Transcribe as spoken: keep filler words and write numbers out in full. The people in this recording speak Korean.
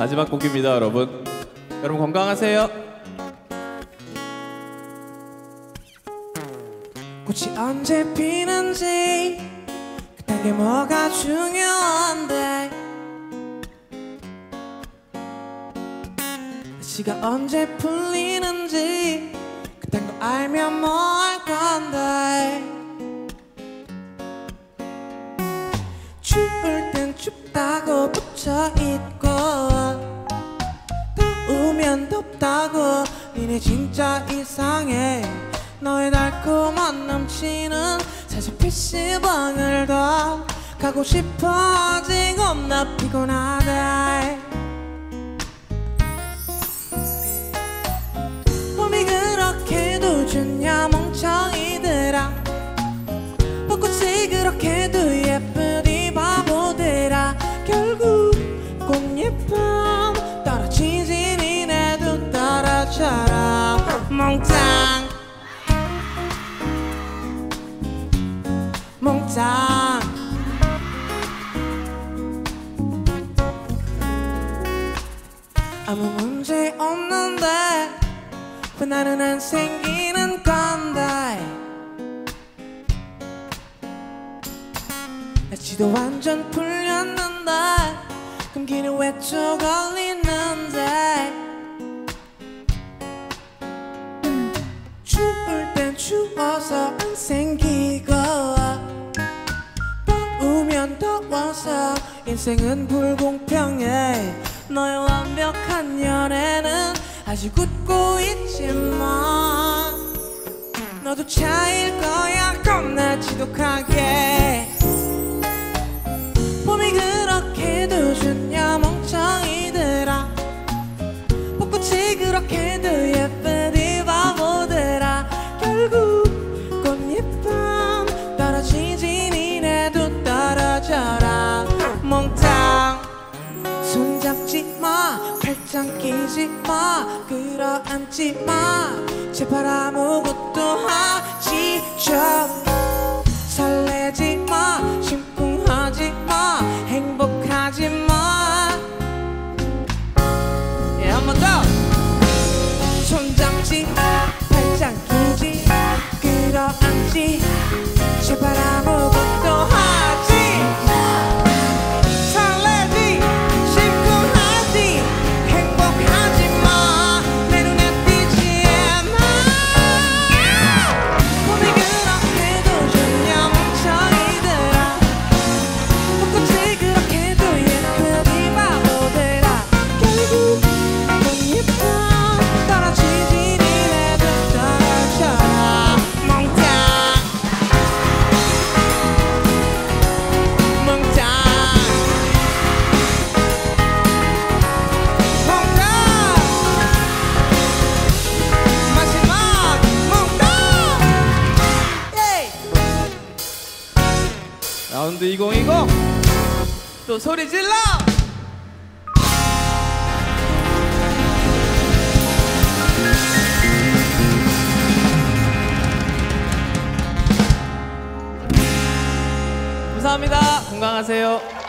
마지막 곡입니다, 여러분. 여러분 건강하세요. 꽃이 언제 피는지 그딴 게 뭐가 중요한데, 날씨가 언제 풀리는지 그딴 거 알면 뭐 할 건데. 추울 땐 춥다고 붙여있고, 더우면 덥다고 니네 진짜 이상해. 너의 달콤한 넘치는 사실 피시방을 더 가고 싶어. 아직 없나 피곤하다. 봄이 그렇게도 좋냐 멍청이들아. 벚꽃이 그렇게도 예쁘디 바보들아. 결국 꽃잎은 떨어지지 니네도 떨어져라. 멍청 멍청. 아무 문제 없는데 왜 나는 안 생기는 건데. 날씨도 완전 풀렸는데 감기는 왜 또 걸리는데. 추울 땐 추워서 안 생기고, 더우면 더워서 인생은 불공평해. 너의 완벽한 연애는 아직 웃고 있지만 너도 차일 거야 겁나 지독하게. 봄이 그렇게도 좋냐 멍청이들아. 벚꽃이 그렇게도 예쁘디 바보들아. 결국 꽃잎은 떨어지지 니네도 떨어져라. 몽땅 손잡지 마, 팔짱 끼지 마, 끌어안지 마. 제발 아무것도 하지 좀. 설레지 마, 심쿵하지 마, 행복하지 마. 예, 한 번 더. 손잡지 마, 팔짱 끼지, 끌어안지. 제발 아무것도 하지. 설레지, 심쿵하지, 행복하지 마. 내 눈에 띄지 마. 봄이 그렇게도 좋냐 멍청이들아. 벚꽃이 그렇게도 예쁘디 바보들아. 결국 꽃잎은 떨어지지 니네도 떨어져라. 멍청 멍청 멍청. 마지막 멍청. 예이. 라운드 이천이십 또 소리 질러! 감사합니다. 건강하세요.